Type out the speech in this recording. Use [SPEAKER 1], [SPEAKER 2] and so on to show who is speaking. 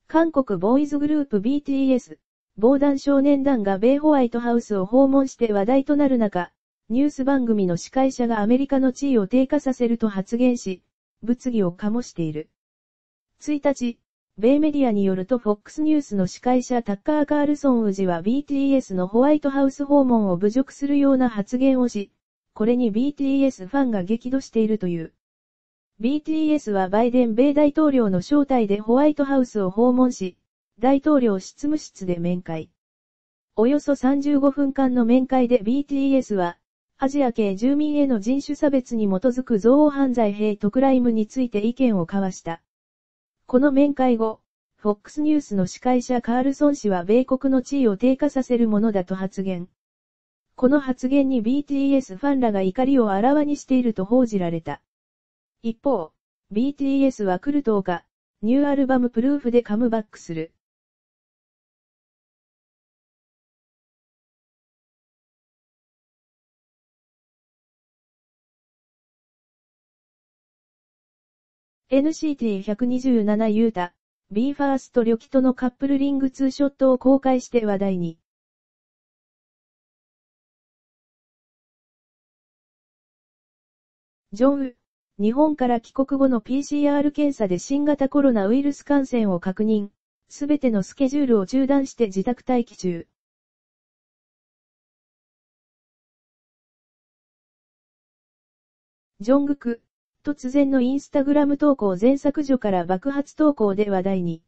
[SPEAKER 1] 韓国ボーイズグループ BTS、防弾少年団が米ホワイトハウスを訪問して話題となる中、ニュース番組の司会者がアメリカの地位を低下させると発言し、物議を醸している。1日、米メディアによると FOX ニュースの司会者タッカー・カールソン氏は BTS のホワイトハウス訪問を侮辱するような発言をし、これに BTS ファンが激怒しているという。BTS はバイデン米大統領の招待でホワイトハウスを訪問し、大統領執務室で面会。およそ35分間の面会で BTS は、アジア系住民への人種差別に基づく憎悪犯罪ヘイトクライムについて意見を交わした。この面会後、FOX ニュースの司会者カールソン氏は米国の地位を低下させるものだと発言。この発言に BTS ファンらが怒りをあらわにしていると報じられた。一方、BTS は来る10日、ニューアルバムプルーフでカムバックする。NCT127 ユータ、BE:FIRST リョキとのカップルリングツーショットを公開して話題に。ジョンウ、日本から帰国後の PCR 検査で新型コロナウイルス感染を確認、すべてのスケジュールを中断して自宅待機中。ジョングク、突然のインスタグラム投稿全削除から爆発投稿で話題に。